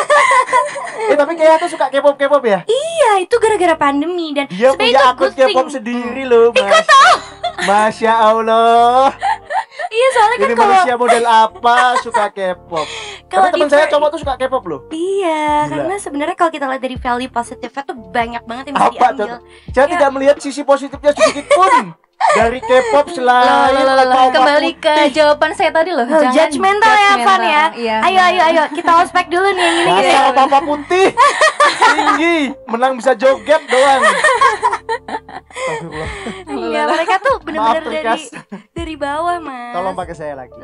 Speaker 2: Tapi kayak aku suka K-pop ya?
Speaker 3: Iya, itu gara-gara pandemi dan
Speaker 2: dia punya akun K-pop sendiri loh mas.
Speaker 3: Ikut tahu.
Speaker 2: Masya Allah.
Speaker 3: Iya soalnya kan
Speaker 2: ini
Speaker 3: kalau
Speaker 2: manusia model apa suka K-pop. Tapi teman saya cowok tuh suka K-pop loh.
Speaker 3: Iya, karena sebenarnya kalau kita lihat dari value positifnya tuh banyak banget yang bisa diambil.
Speaker 2: Saya tidak melihat sisi positifnya sedikit pun dari K-pop selain
Speaker 4: kembali ke jawaban saya tadi loh.
Speaker 3: Jangan judgmental ya Van ya.
Speaker 4: Iya.
Speaker 3: Ayo kita ospek dulu nih yang ini.
Speaker 2: Masa apa putih tinggi menang bisa joget doang.
Speaker 3: Iya, mereka tuh benar-benar dari bawah mas.
Speaker 2: Tolong pakai saya lagi.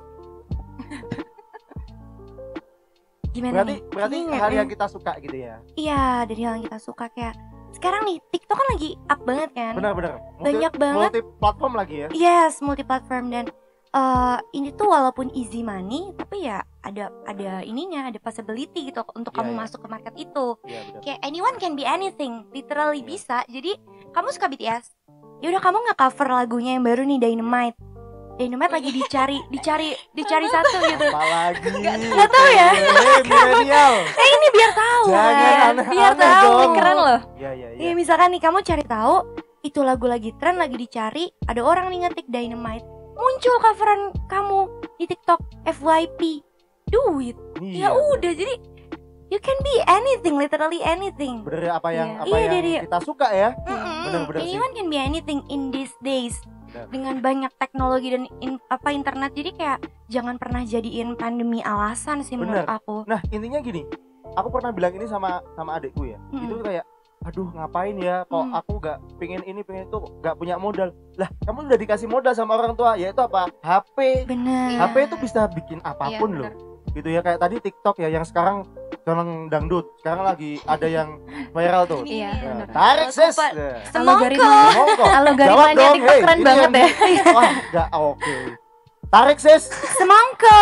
Speaker 3: Gimana
Speaker 2: berarti hal yang kita suka gitu ya.
Speaker 3: Iya, dari hal yang kita suka. Kayak sekarang nih TikTok kan lagi up banget kan.
Speaker 2: Benar.
Speaker 3: Banyak banget.
Speaker 2: Multi platform lagi ya.
Speaker 3: Yes, multi platform. Dan ini tuh walaupun easy money, tapi ya ada ininya, ada possibility gitu untuk kamu masuk ke market itu. Kayak anyone can be anything, literally bisa. Jadi kamu suka BTS, ya udah kamu nggak cover lagunya yang baru nih Dynamite lagi dicari satu gitu.
Speaker 2: Apalagi
Speaker 3: nggak tahu ya.
Speaker 2: Milenial.
Speaker 3: Ini biar tahu.
Speaker 2: Jangan
Speaker 3: biar tahu
Speaker 2: dong.
Speaker 4: Keren loh.
Speaker 3: Iya misalkan nih kamu cari tahu itu lagu lagi tren, lagi dicari, ada orang nih ngetik Dynamite, muncul coveran kamu di TikTok FYP, duit. Ya udah, jadi you can be anything, literally anything.
Speaker 2: Bener apa yang
Speaker 3: dari
Speaker 2: kita suka ya. Bener-bener sih.
Speaker 3: Anyone can be anything in these days. Dengan banyak teknologi dan internet, jadi kayak jangan pernah jadiin pandemi alasan sih menurut aku.
Speaker 2: Nah intinya gini, aku pernah bilang ini sama adikku ya. Itu kayak aduh ngapain ya kok aku gak pengen itu gak punya modal. Lah kamu udah dikasih modal sama orang tua, yaitu apa? HP.
Speaker 3: Bener.
Speaker 2: HP itu bisa bikin apapun loh. Gitu ya, kayak tadi TikTok ya yang sekarang tolong dangdut. Sekarang lagi ada yang viral tuh.
Speaker 4: Iya.
Speaker 2: Tarik sis.
Speaker 4: Algoritmanya TikTok keren banget ya.
Speaker 2: Wah, enggak oke. Tarik sis.
Speaker 3: Semongko.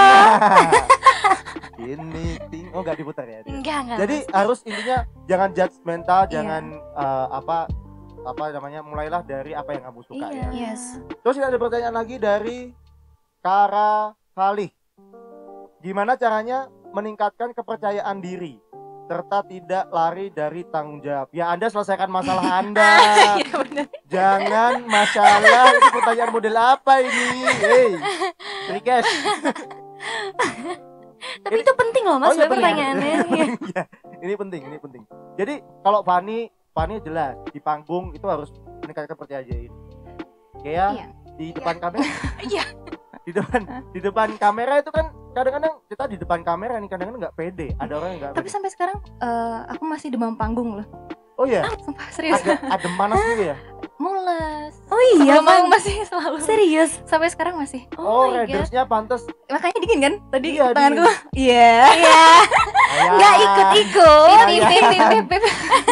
Speaker 2: Ini enggak diputar ya.
Speaker 3: Enggak.
Speaker 2: Jadi harus intinya jangan judgmental, jangan apa namanya, mulailah dari apa yang kamu suka ya.
Speaker 3: Yes.
Speaker 2: Terus ada pertanyaan lagi dari Kara Kali. Gimana caranya meningkatkan kepercayaan diri serta tidak lari dari tanggung jawab. Ya, Anda selesaikan masalah Anda.
Speaker 4: Iya,
Speaker 2: Jangan masalah itu pertanyaan model apa ini? Hey, Trikes.
Speaker 3: Tapi itu penting loh Mas,
Speaker 2: iya,
Speaker 3: pertanyaannya.
Speaker 2: Ya, ini penting. Jadi kalau Fanny jelas di panggung itu harus meningkatkan kepercayaan diri. Kayak
Speaker 4: Iya.
Speaker 2: di depan kamera.
Speaker 4: Iya.
Speaker 2: Di depan kamera itu kan kadang-kadang kita di depan kamera nih kadang-kadang nggak pede. Ada orang yang nggak
Speaker 4: Tapi
Speaker 2: pede.
Speaker 4: sampai sekarang aku masih demam panggung loh.
Speaker 2: Oh iya,
Speaker 4: Sumpah serius.
Speaker 2: adem panas juga ya.
Speaker 4: Mules.
Speaker 3: Oh iya,
Speaker 4: Sebelum manggung
Speaker 3: Fan.
Speaker 4: masih selalu.
Speaker 3: Serius?
Speaker 4: Sampai sekarang masih.
Speaker 2: Oh,
Speaker 3: my God.
Speaker 2: Raidersnya pantas.
Speaker 4: Makanya dingin kan? Tadi
Speaker 2: Iya,
Speaker 4: tanganku.
Speaker 2: dingin.
Speaker 4: Iya.
Speaker 3: Iya. Nggak ikut-ikut.
Speaker 4: Pip.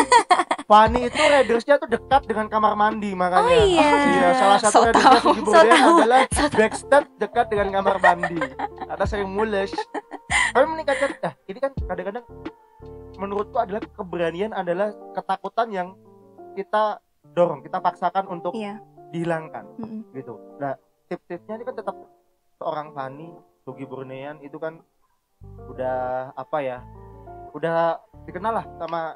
Speaker 2: Fanny itu Raidersnya tuh dekat dengan kamar mandi makanya.
Speaker 3: Oh iya.
Speaker 2: Salah satu
Speaker 4: So
Speaker 2: Raidersnya
Speaker 4: tahu.
Speaker 2: di
Speaker 3: So
Speaker 2: Bordeaux
Speaker 3: tahu.
Speaker 2: adalah backstage dekat dengan kamar mandi. Karena sering mules. Tapi meningkatkan, ini kan kadang-kadang menurutku adalah keberanian adalah ketakutan yang kita dorong, kita paksakan untuk
Speaker 4: Iya.
Speaker 2: dihilangkan.
Speaker 4: Mm-mm.
Speaker 2: Gitu. Nah, tips-tipsnya ini kan tetap seorang Fanny Sugi Burnean itu kan udah apa ya? Udah dikenal lah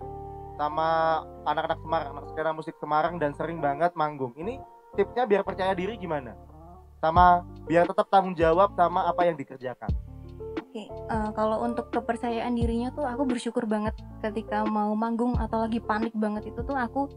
Speaker 2: sama anak-anak Semarang, anak skena musik Semarang dan sering banget manggung. Ini tipsnya biar percaya diri gimana? Sama biar tetap tanggung jawab sama apa yang dikerjakan.
Speaker 4: Oke, kalau untuk kepercayaan dirinya tuh aku bersyukur banget ketika mau manggung atau lagi panik banget itu tuh aku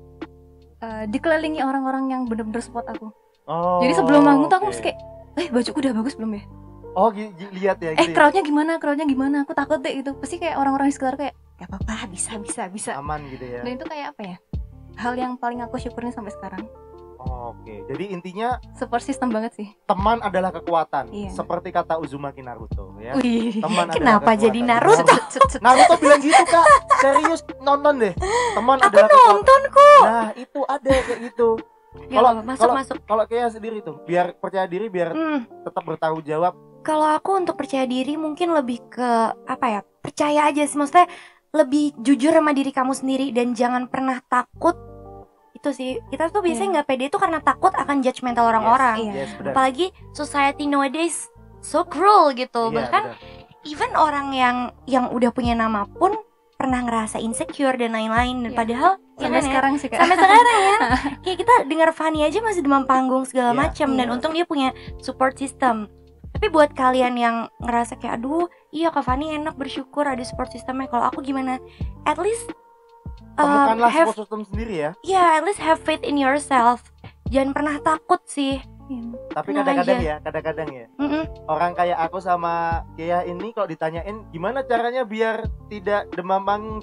Speaker 4: dikelilingi orang-orang yang bener-bener support aku.
Speaker 2: Oh.
Speaker 4: Jadi sebelum manggung tuh aku
Speaker 2: oke.
Speaker 4: mesti kayak, bajuku udah bagus belum ya?
Speaker 2: Oh, lihat ya gitu. Ya.
Speaker 4: Crowdnya gimana? Aku takut deh itu. Pasti kayak orang-orang di sekitar kayak, gak apa-apa, bisa.
Speaker 2: Aman gitu ya.
Speaker 4: Dan itu kayak apa ya? Hal yang paling aku syukurin sampai sekarang.
Speaker 2: Oh, oke. Jadi intinya
Speaker 4: Support system banget sih.
Speaker 2: teman adalah kekuatan.
Speaker 4: Iya.
Speaker 2: Seperti kata Uzumaki Naruto ya.
Speaker 4: Wih.
Speaker 2: Teman adalah
Speaker 3: Kenapa
Speaker 2: kekuatan.
Speaker 3: jadi Naruto?
Speaker 2: Naruto bilang gitu, Kak. Serius, nonton deh. Teman
Speaker 3: Aku
Speaker 2: adalah kekuatan.
Speaker 3: nonton kok.
Speaker 2: Nah, itu ada kayak gitu.
Speaker 3: Ya, masuk.
Speaker 2: Kalau kayak sendiri tuh, biar percaya diri, biar tetap bertanggung jawab.
Speaker 3: Kalau aku untuk percaya diri mungkin lebih ke apa ya? Percaya aja sih, maksudnya lebih jujur sama diri kamu sendiri dan jangan pernah takut. Itu sih, kita tuh biasanya nggak pede itu karena takut akan judgmental orang-orang.
Speaker 4: Iya.
Speaker 2: Yes, benar.
Speaker 3: Apalagi society nowadays so cruel gitu.
Speaker 2: Iya,
Speaker 3: Bahkan
Speaker 2: benar.
Speaker 3: even orang yang udah punya nama pun pernah ngerasa insecure dan lain-lain. Dan
Speaker 4: Iya.
Speaker 3: padahal ya
Speaker 4: Sampai
Speaker 3: kan ya,
Speaker 4: sekarang sih Kak.
Speaker 3: sampai sekarang ya kayak kita dengar Fanny aja masih demam panggung segala
Speaker 2: Iya.
Speaker 3: macam. Dan
Speaker 4: Iya.
Speaker 3: untung dia punya support system. Tapi buat kalian yang ngerasa kayak aduh iya Kak Fanny enak, bersyukur ada support systemnya, kalau aku gimana, at least
Speaker 2: Temukanlah
Speaker 3: have
Speaker 2: support system sendiri ya.
Speaker 3: at least have faith in yourself. Jangan pernah takut sih.
Speaker 4: Iya.
Speaker 2: Tapi
Speaker 3: Tenang
Speaker 2: kadang-kadang ya,
Speaker 3: Mm-mm.
Speaker 2: orang kayak aku sama Kia ini kalau ditanyain gimana caranya biar tidak demam panggung,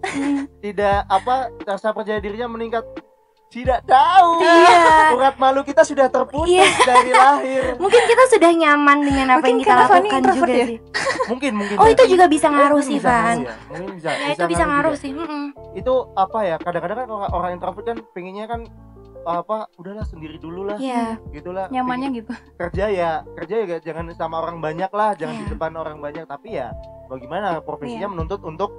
Speaker 2: tidak apa rasa percaya dirinya meningkat, tidak tahu.
Speaker 3: Iya.
Speaker 2: Urat malu kita sudah terputus
Speaker 3: Iya.
Speaker 2: dari lahir.
Speaker 3: Mungkin kita sudah nyaman dengan apa
Speaker 4: Mungkin
Speaker 3: yang kita
Speaker 4: karena Fanny
Speaker 3: lakukan
Speaker 4: introvert
Speaker 3: juga
Speaker 4: ya?
Speaker 3: sih.
Speaker 2: Mungkin
Speaker 3: Oh
Speaker 2: ya.
Speaker 3: itu juga bisa ngaruh
Speaker 2: Mungkin
Speaker 3: sih
Speaker 2: bisa
Speaker 3: Van.
Speaker 2: ngaruh ya. Mungkin bisa.
Speaker 3: Ya itu bisa ngaruh
Speaker 2: juga.
Speaker 3: sih.
Speaker 2: Itu apa ya? Kadang-kadang kan orang introvert kan pengennya kan apa? Udahlah sendiri dulu lah.
Speaker 3: Iya.
Speaker 2: Gitulah.
Speaker 4: Nyamannya gitu.
Speaker 2: Kerja ya jangan sama orang banyak lah, jangan di
Speaker 3: Iya.
Speaker 2: depan orang banyak. Tapi ya bagaimana profesinya
Speaker 4: Iya.
Speaker 2: menuntut untuk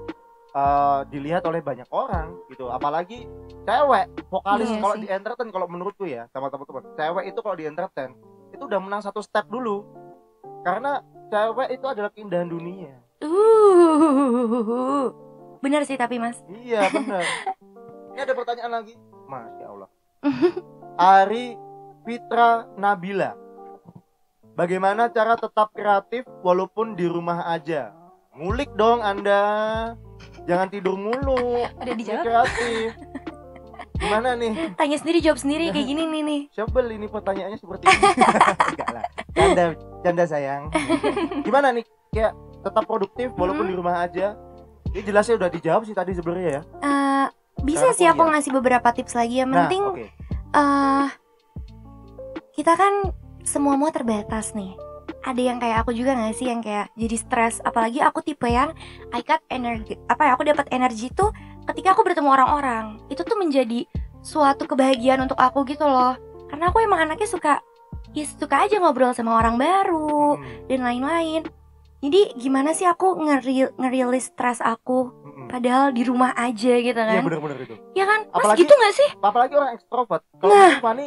Speaker 2: dilihat oleh banyak orang gitu. Apalagi cewek vokalis
Speaker 4: Iya
Speaker 2: kalau
Speaker 4: sih.
Speaker 2: di entertain, kalau menurutku ya sama teman-teman, cewek itu kalau di entertain itu udah menang satu step dulu. Karena cewek itu adalah keindahan dunia.
Speaker 3: Bener sih tapi Mas.
Speaker 2: Iya benar. Ini ada pertanyaan lagi. Masya Allah. Ari Fitra Nabila. Bagaimana cara tetap kreatif walaupun di rumah aja? Ngulik dong Anda. Jangan tidur mulu.
Speaker 4: Ada
Speaker 2: Ini
Speaker 4: dijawab?
Speaker 2: kreatif. Gimana nih?
Speaker 3: Tanya sendiri jawab sendiri kayak gini nih.
Speaker 2: Sebel ini pertanyaannya seperti ini. Enggak lah. Canda sayang. Gimana nih? Kayak tetap produktif walaupun di rumah aja. Ini jelasnya udah dijawab sih tadi sebenarnya ya.
Speaker 3: Bisa
Speaker 2: Cara
Speaker 3: sih aku
Speaker 2: kuliah.
Speaker 3: ngasih beberapa tips lagi. Yang
Speaker 2: Nah,
Speaker 3: penting
Speaker 2: oke.
Speaker 3: kita kan semua terbatas nih. Ada yang kayak aku juga nggak sih yang kayak jadi stres. Apalagi aku tipe yang I got energi. Aku dapat energi tuh ketika aku bertemu orang-orang. Itu tuh menjadi suatu kebahagiaan untuk aku gitu loh. Karena aku emang anaknya suka aja ngobrol sama orang baru dan lain-lain. Jadi gimana sih aku ngerilis stres aku padahal di rumah aja gitu
Speaker 2: Iya
Speaker 3: kan.
Speaker 2: benar-benar itu.
Speaker 3: Ya kan? Mas
Speaker 2: Apalagi-
Speaker 3: gitu gak sih?
Speaker 2: Apalagi orang ekstrovert. Kalau
Speaker 3: Nah.
Speaker 2: mungkin Fanny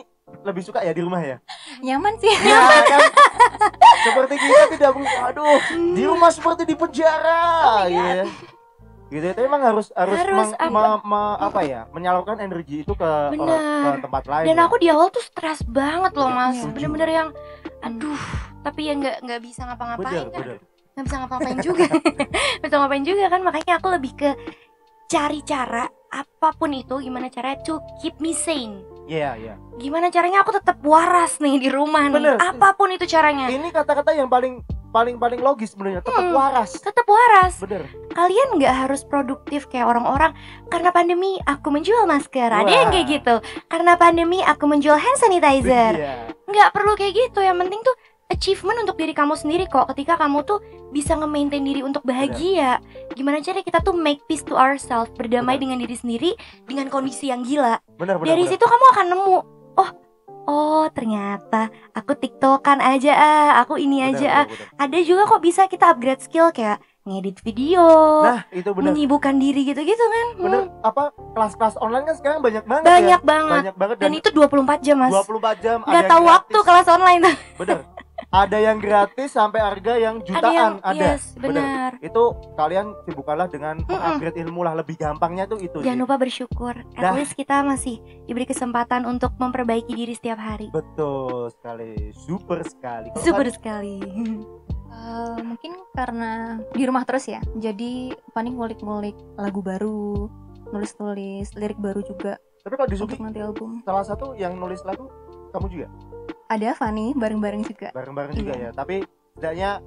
Speaker 2: lebih suka ya di rumah ya?
Speaker 4: Nyaman sih.
Speaker 2: Ya kan? Seperti kita tidak aduh, di rumah seperti di penjara gitu. Gitu itu emang harus apa ya, menyalurkan energi itu ke tempat lain.
Speaker 3: Dan
Speaker 2: ya?
Speaker 3: aku di awal tuh stres banget loh Mas, bener-bener yang aduh, tapi ya nggak bisa ngapa-ngapain kan, nggak bisa ngapa-ngapain juga, bisa ngapain juga kan, makanya aku lebih ke cari cara apapun itu, gimana caranya to keep me sane.
Speaker 2: Iya.
Speaker 3: Gimana caranya aku tetap waras nih di rumah nih, apapun itu caranya.
Speaker 2: Ini kata-kata yang paling logis sebenarnya, tetap waras.
Speaker 3: Tetap waras.
Speaker 2: Bener.
Speaker 3: Kalian nggak harus produktif kayak orang-orang. Karena pandemi aku menjual masker. Ada yang kayak gitu. Karena pandemi aku menjual hand sanitizer. Nggak perlu kayak gitu. Yang penting tuh achievement untuk diri kamu sendiri kok. Ketika kamu tuh bisa nge-maintain diri untuk bahagia. Gimana caranya kita tuh make peace to ourselves, berdamai dengan diri sendiri dengan kondisi yang gila. Dari situ kamu akan nemu, oh ternyata aku tiktokan aja aku ini aja. Ada juga kok bisa kita upgrade skill kayak ngedit video.
Speaker 2: Nah, itu benar.
Speaker 3: Menyibukkan diri gitu-gitu kan.
Speaker 2: Bener, kelas-kelas online kan sekarang banyak banget.
Speaker 3: Banyak banget. Dan itu 24 jam, Mas.
Speaker 2: 24 jam.
Speaker 3: Gak tahu waktu kelas online tuh.
Speaker 2: Bener. Ada yang gratis sampai harga yang jutaan ada.
Speaker 3: Yes, benar.
Speaker 2: Itu kalian sibukkanlah dengan mengupgrade ilmu lah, lebih gampangnya tuh itu.
Speaker 3: Jangan lupa bersyukur. At least kita masih diberi kesempatan untuk memperbaiki diri setiap hari.
Speaker 2: Betul sekali, super sekali.
Speaker 4: Mungkin karena di rumah terus ya, jadi Fani ngulik-ngulik lagu baru, nulis-nulis lirik baru juga.
Speaker 2: Tapi kalau di
Speaker 4: untuk nanti album,
Speaker 2: salah satu yang nulis lagu kamu juga?
Speaker 4: Ada Fani bareng-bareng juga.
Speaker 2: Juga ya. Tapi setidaknya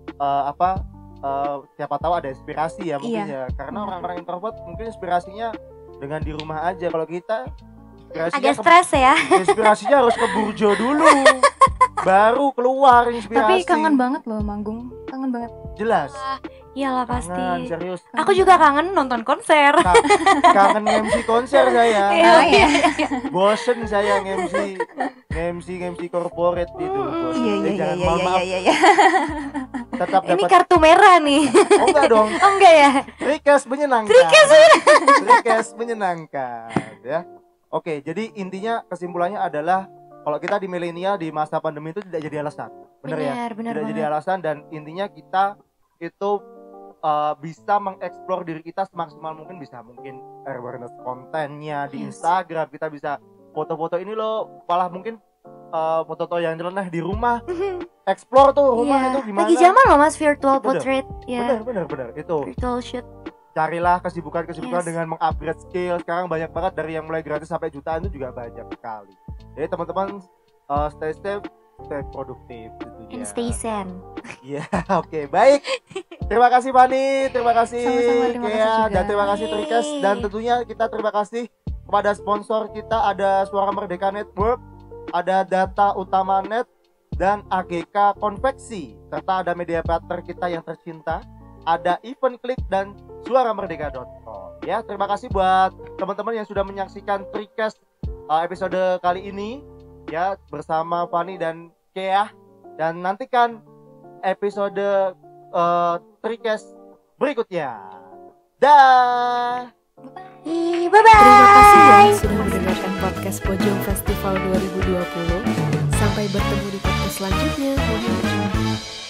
Speaker 2: siapa tahu ada inspirasi ya mungkin ya. Karena orang-orang introvert mungkin inspirasinya dengan di rumah aja. Kalau kita
Speaker 3: agak stres ya.
Speaker 2: Inspirasinya harus ke Burjo dulu. Baru keluar inspirasi.
Speaker 4: Tapi kangen banget loh manggung. Kangen banget.
Speaker 2: Jelas.
Speaker 3: Iyalah pasti.
Speaker 2: Serius.
Speaker 3: Aku juga kangen nonton konser.
Speaker 2: Kangen MC konser saya.
Speaker 3: Iya.
Speaker 2: Bosen saya MC corporate itu.
Speaker 3: Iya.
Speaker 2: Tetap
Speaker 3: ini kartu merah nih.
Speaker 2: Oh enggak dong.
Speaker 3: Oh enggak ya.
Speaker 2: Trikes menyenangkan ya. Oke, jadi intinya kesimpulannya adalah kalau kita di milenial di masa pandemi itu tidak jadi alasan. Benar
Speaker 3: tidak
Speaker 2: jadi alasan, dan intinya kita itu bisa mengeksplor diri kita semaksimal mungkin. Mungkin awareness kontennya di Instagram, kita bisa foto-foto ini loh, malah mungkin foto-foto yang nyeleneh di rumah. Explore tuh rumah itu gimana.
Speaker 3: Lagi zaman loh Mas, virtual portrait.
Speaker 2: Bener itu.
Speaker 3: Virtual shoot.
Speaker 2: Carilah kesibukan dengan mengupgrade skill. Sekarang banyak banget, dari yang mulai gratis sampai jutaan itu juga banyak sekali. Jadi teman-teman stay safe, stay produktif gitu ya.
Speaker 3: And stay sane.
Speaker 2: Iya, oke, baik. Terima kasih Fani, terima kasih Kea, dan terima kasih Trikes, dan tentunya kita terima kasih kepada sponsor kita, ada Suara Merdeka Network, ada Data Utama Net, dan AGK Konveksi, serta ada media partner kita yang tercinta, ada Event Click dan suaramerdeka.com. Ya, terima kasih buat teman-teman yang sudah menyaksikan Trikes episode kali ini ya, bersama Fani dan Kea, dan nantikan episode Trikes berikutnya. Dah.
Speaker 3: Bye-bye.
Speaker 1: Terima kasih yang sudah mendengarkan podcast Pojong Festival 2020. Sampai bertemu di podcast selanjutnya.